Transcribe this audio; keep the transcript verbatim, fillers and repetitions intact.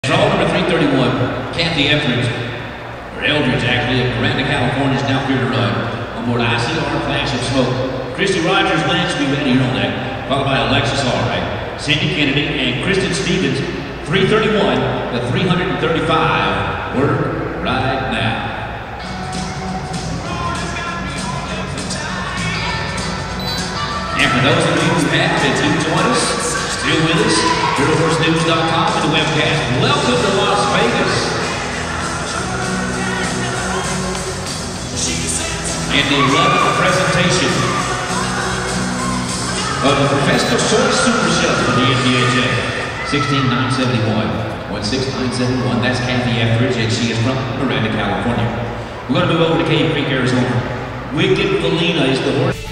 All number three thirty-one, Kathy Eldridge, or Eldridge actually, of Miranda, California, is now clear to run on board I C R Flash of Smoke. Christy Rogers, Lynch, be ready here on that, followed by Alexis Allwright, Cindy Kennedy, and Kristen Stevens, three thirty-one to three thirty-five. Work right now. And for those of you who have been to join us, still with us, Dirt Horse News dot com and the webcast. Welcome to Las Vegas. And the eleventh presentation of the Professional Source Super Show for the N B H A. sixteen nine seventy-one. one six nine seven one. That's Kathy Eldridge, and she is from Miranda, California. We're going to move over to Cave Creek, Arizona. Wicked Felina is the horse.